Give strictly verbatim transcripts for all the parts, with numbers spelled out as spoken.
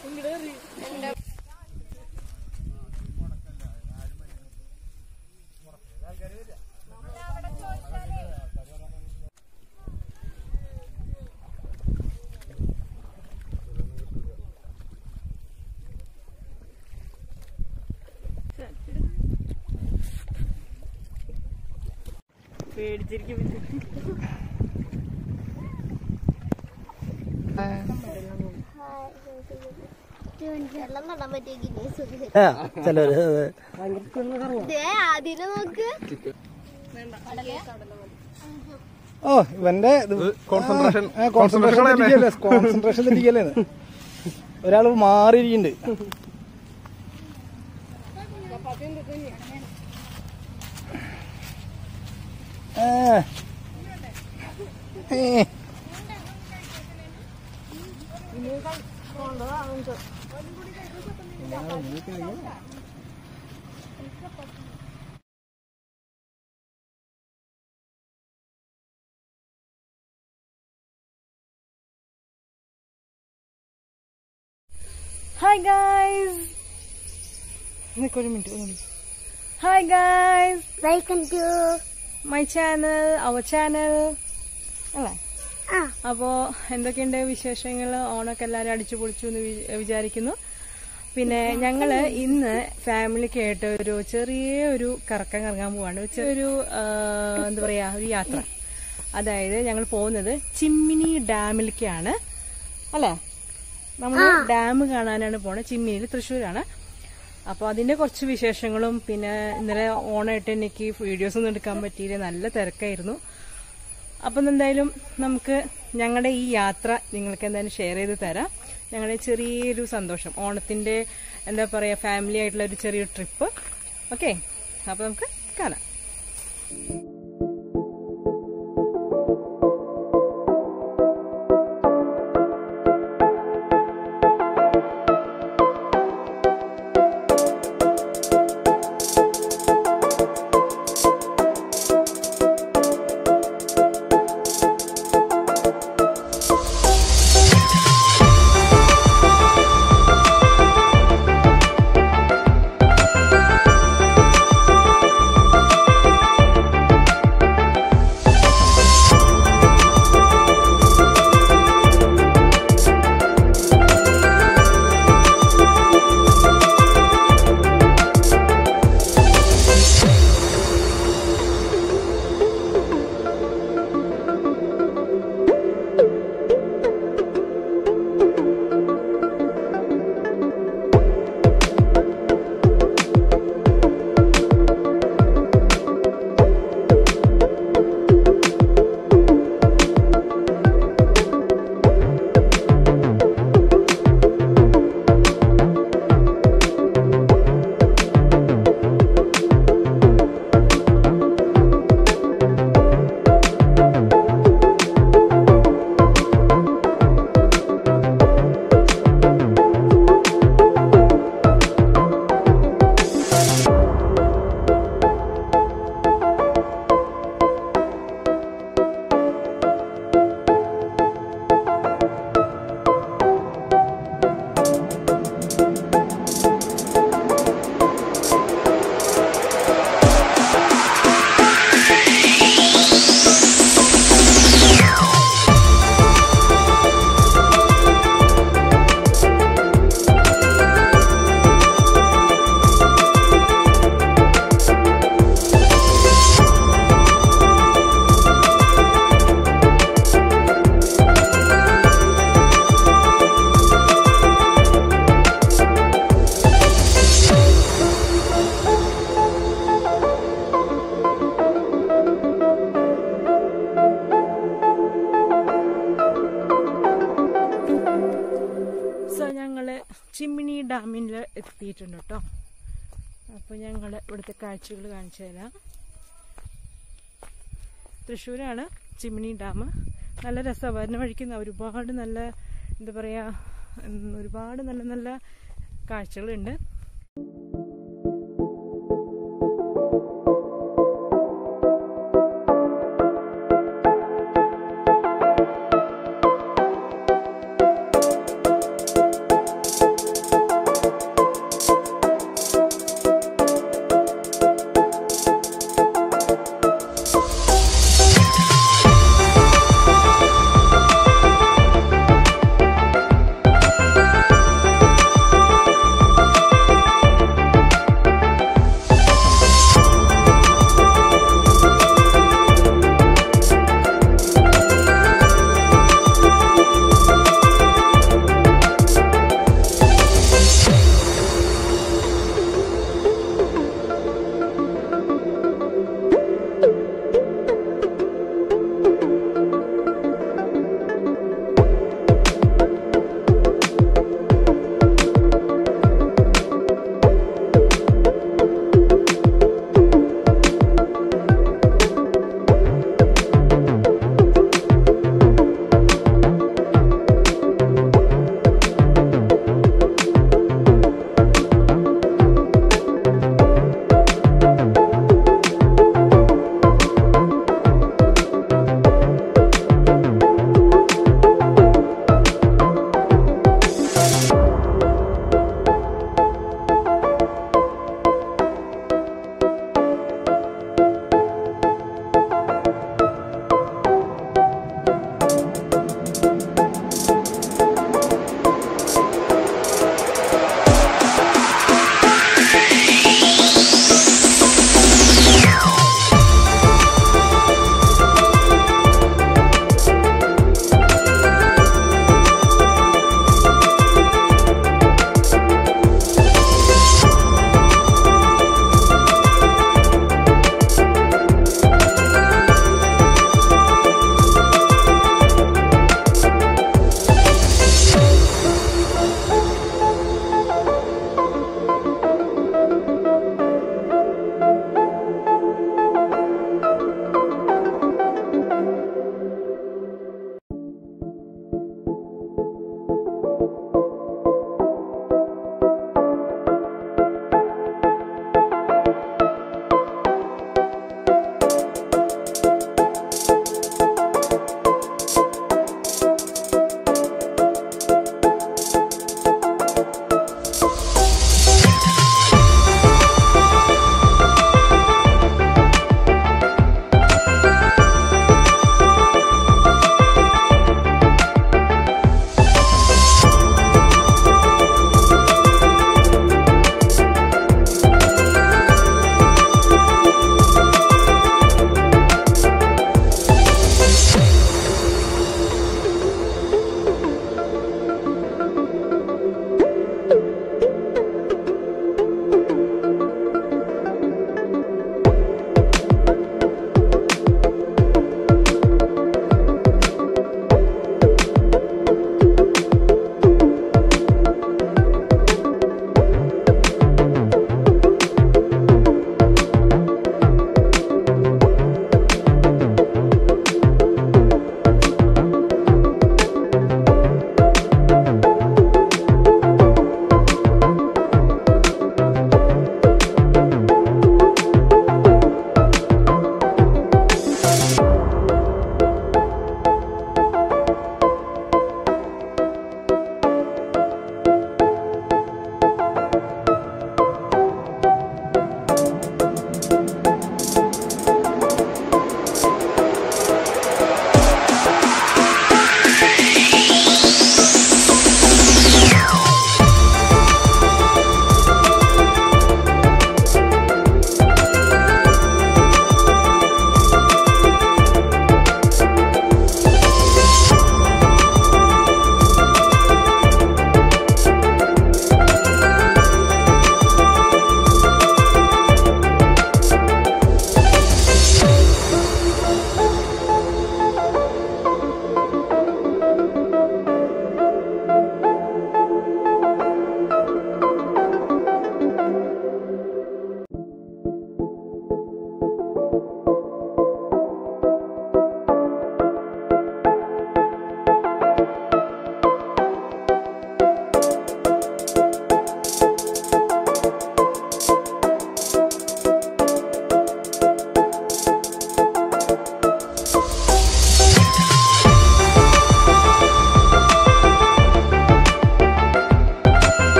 പേടിച്ചിരിക്കും. ഓ ഇവന്റെ concentration concentration തെറ്റിക്കല്ലേ. ഒരാള് മാറിയിരിക്കുന്നുണ്ട്. Hi guys. ഒരു minute. Hi guys. Welcome to my channel, our channel. അല്ലേ? അപ്പോ എന്തൊക്കെയുണ്ട് വിശേഷങ്ങൾ? ഓണൊക്കെ എല്ലാരും അടിച്ചു പൊളിച്ചു എന്ന് വിചാരിക്കുന്നു. പിന്നെ ഞങ്ങള് ഇന്ന് ഫാമിലിക്ക് ആയിട്ട് ഒരു ചെറിയ ഒരു കറക്കം കറങ്ങാൻ പോവാണ്. ഒരു എന്താ പറയാ ഒരു യാത്ര. അതായത് ഞങ്ങൾ പോകുന്നത് ചിമ്മിനി ഡാമിലേക്കാണ്. അല്ലേ? നമ്മള് ഡാം കാണാനാണ് പോണത്. ചിമ്മിനിയിൽ, തൃശ്ശൂരാണ്. അപ്പൊ അതിന്റെ കുറച്ച് വിശേഷങ്ങളും പിന്നെ ഇന്നലെ ഓണായിട്ട് എനിക്ക് വീഡിയോസ് ഒന്നും എടുക്കാൻ പറ്റിയില്ല. നല്ല തിരക്കായിരുന്നു. അപ്പം എന്തായാലും നമുക്ക് ഞങ്ങളുടെ ഈ യാത്ര നിങ്ങൾക്ക് എന്തായാലും ഷെയർ ചെയ്ത് തരാം. ഞങ്ങളുടെ ചെറിയൊരു സന്തോഷം, ഓണത്തിന്റെ എന്താ പറയാ ഫാമിലി ആയിട്ടുള്ള ഒരു ചെറിയൊരു ട്രിപ്പ്. ഓക്കെ, അപ്പൊ നമുക്ക് കാണാം. ചിമ്മിനി ഡാമിൽ എത്തിയിട്ടുണ്ട് കേട്ടോ. അപ്പോൾ ഞങ്ങൾ ഇവിടുത്തെ കാഴ്ചകൾ കാണിച്ചു തരാം. തൃശ്ശൂരാണ് ചിമ്മിനി ഡാം. നല്ല രസമാണ്. വരുന്ന വഴിക്കുന്ന ഒരുപാട് നല്ല എന്താ പറയുക ഒരുപാട് നല്ല നല്ല കാഴ്ചകളുണ്ട്.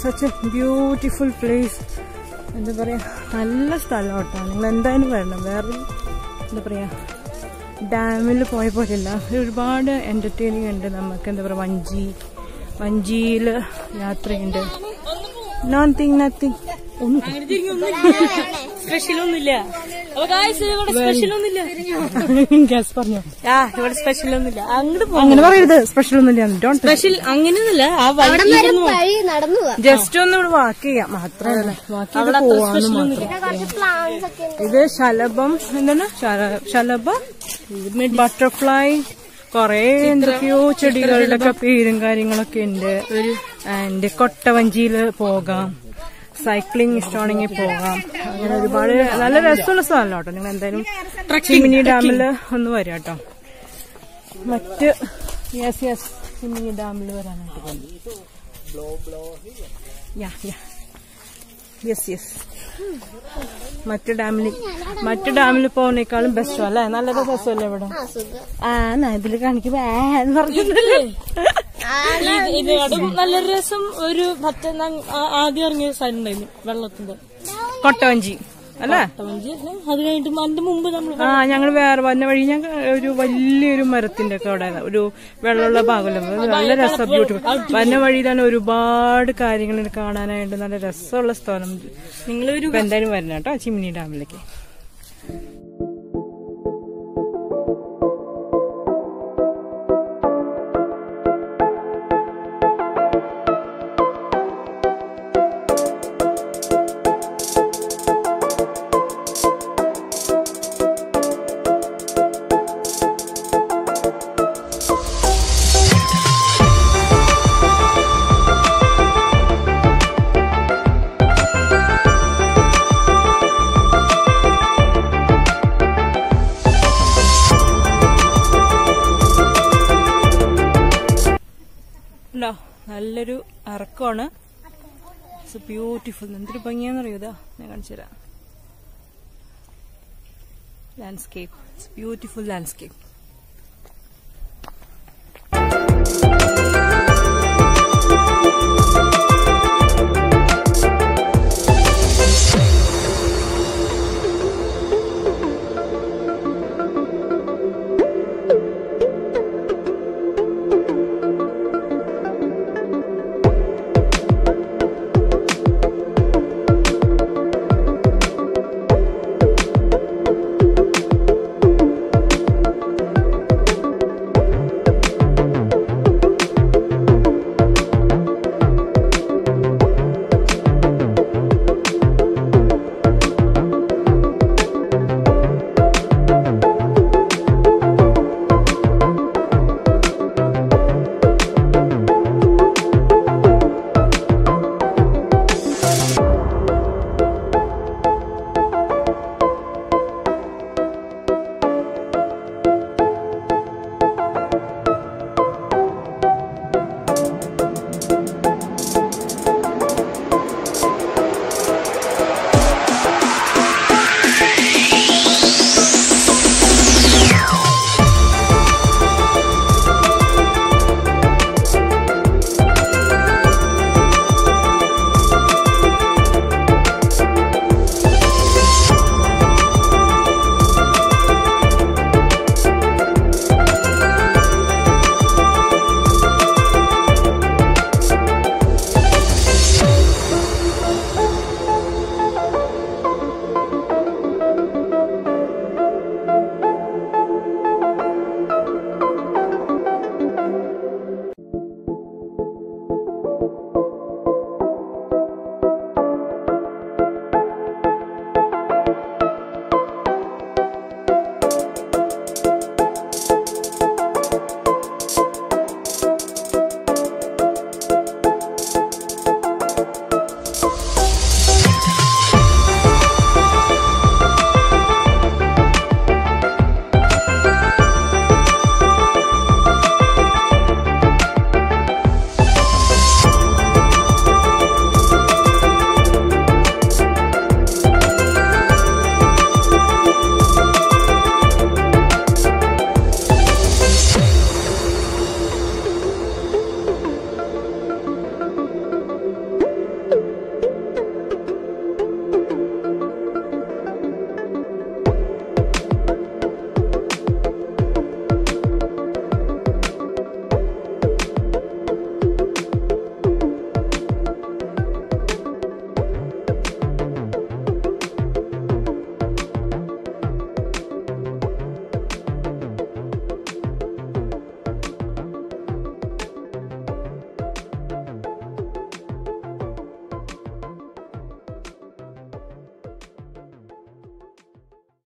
Such a beautiful place. എന്താ പറയാ, നല്ല സ്ഥലം കേട്ടോ. നിങ്ങൾ എന്തായാലും വരണം. വേറെ എന്താ പറയാ, ഡാമിൽ പോയ പോലെയല്ല, ഒരുപാട് എന്റർടൈനിങ് ഉണ്ട്. നമുക്ക് എന്താ പറയാ, വഞ്ചി വഞ്ചിയിൽ യാത്രയുണ്ട്. നോത്തിങ് നത്തിങ് സ്പെഷ്യലൊന്നുമില്ല. പറഞ്ഞോ, ആ ഇവിടെ സ്പെഷ്യലൊന്നുമില്ല. അങ്ങനെ പറയരുത്, സ്പെഷ്യലൊന്നുമില്ല. സ്പെഷ്യൽ അങ്ങനെയൊന്നുമില്ല. ആ ജസ്റ്റ് ഒന്ന് ഇവിടെ വാക്ക് ചെയ്യാം മാത്രമല്ല, വാക്ക് ചെയ്ത് പോവാന്ന് മാത്രം. ഇത് ശലഭം, എന്താണ് ശലഭം, ബട്ടർഫ്ലൈ, കൊറേ എന്തൊക്കെയോ ചെടികളുടെ ഒക്കെ പേരും കാര്യങ്ങളൊക്കെ ഉണ്ട്. ആൻഡ് കൊട്ടവഞ്ചിയില് പോകാം, സൈക്ലിംഗ് ഇഷ്ടമാണെങ്കിൽ പോകാം. അങ്ങനെ ഒരുപാട് നല്ല രസമുള്ള സ്ഥലം കേട്ടോ. നിങ്ങൾ എന്തായാലും ചിമ്മിനി ഡാമിൽ ഒന്ന് വരാം കേട്ടോ. മറ്റ് യെസ് യെസ് ചിമ്മിനി ഡാമിൽ വരാനായിട്ട് തോന്നി. യാ യാ യെസ് യെസ് മറ്റു ഡാമിൽ മറ്റു ഡാമിൽ പോകുന്നേക്കാളും ബെസ്റ്റോ അല്ലേ? നല്ല രസമല്ലേ ഇവിടെ? ആ ഇതില് കാണിക്കുമ്പോ നല്ലൊരു രസം. ഒരു മറ്റേ ആദ്യം ഇറങ്ങിയ സ്ഥലം ഉണ്ടായിരുന്നു വെള്ളത്തിന്റെ, കൊട്ടവഞ്ചി അല്ലേ? അത് കഴിഞ്ഞിട്ട് അതിന്റെ മുമ്പ് നമ്മൾ ആ ഞങ്ങൾ വേറെ വന്ന വഴി ഞാൻ ഒരു വലിയൊരു മരത്തിന്റെ ഒക്കെ അവിടെ ഒരു വെള്ളമുള്ള ഭാഗമല്ലോ, നല്ല രസം, ബ്യൂട്ടിഫുൾ. വന്ന വഴിയിലാണ് ഒരുപാട് കാര്യങ്ങൾ കാണാനായിട്ട് നല്ല രസമുള്ള സ്ഥലം. നിങ്ങളൊരു എന്തായാലും വരണം കേട്ടോ ചിമ്മിനി ഡാമിലേക്ക്. നല്ലൊരു ഇറക്കമാണ്. It's beautiful. എന്തൊരു ഭംഗിയാന്ന് അറിയൂതാ, ഞാൻ കാണിച്ചു തരാം. Landscape, it's beautiful landscape.